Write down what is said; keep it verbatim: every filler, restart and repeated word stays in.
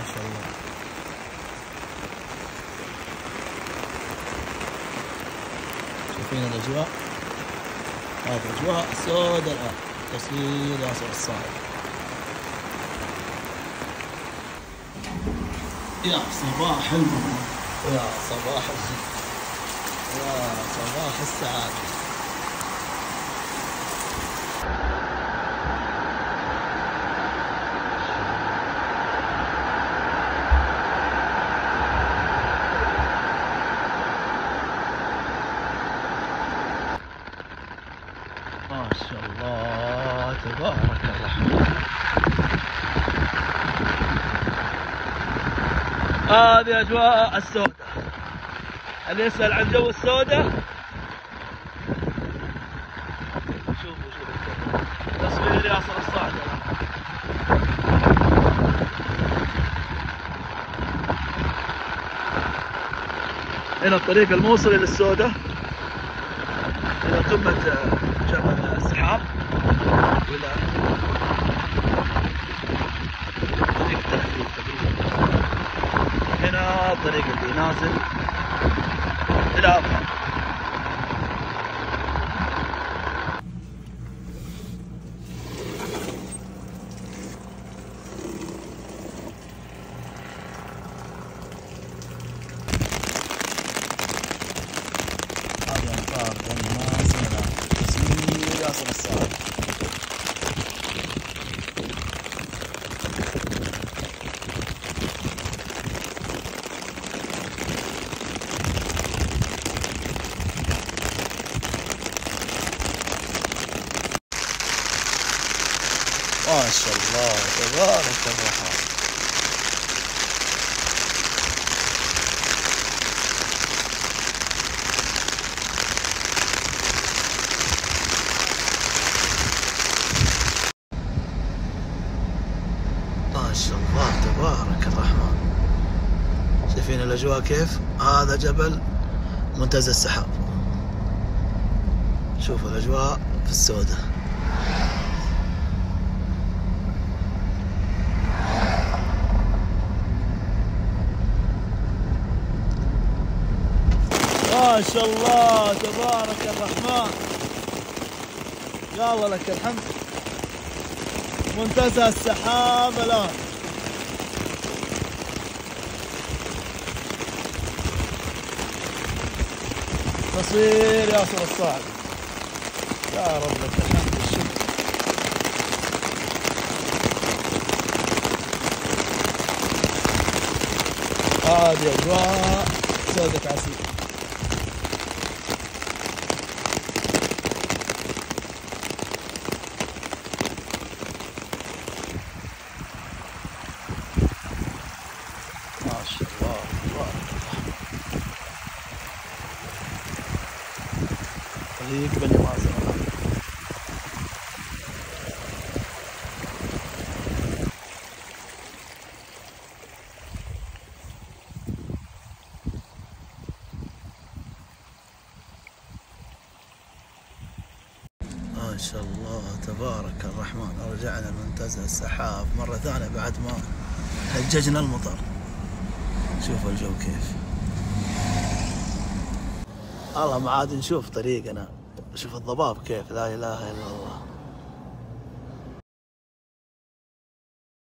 شاء الله. شايفين الأجواء؟ هذه الأجواء سوداء الآن. تصوير ياسر الصاعد. يا صباح المنى ويا صباح الجد يا صباح السعادة. ما شاء الله تبارك الرحمن. هذه أجواء السوداء. اللي يسأل عن جو السوداء شوفوا شوفوا تصوير ياسر الصاعد. هنا الطريق الموصل إلى السوداء إلى قمة جبل السحاب وإلى طريق التنقل تقريبا. هنا الطريق اللي نازل إلى أبها. هذه أنفاق الناس هنا تصوير ياسر الصاعد. ما شاء الله تبارك الرحمن. ما شاء الله تبارك الرحمن. شايفين الأجواء كيف؟ هذا جبل منتزه السحاب. شوفوا الأجواء في السوداء. ما شاء الله تبارك الرحمن. يا الله لك الحمد. منتزه السحاب الآن. تصوير ياسر الصاعد. يا رب لك الحمد والشكر. هذه أجواء سودة عسير. ما شاء الله تبارك الله. طريق بني مازن. ما شاء الله تبارك الرحمن. رجعنا منتزه السحاب مرة ثانية بعد ما هججنا المطر. شوفوا الجو كيف. الله ما عاد نشوف طريقنا. شوف الضباب كيف. لا إله إلا الله.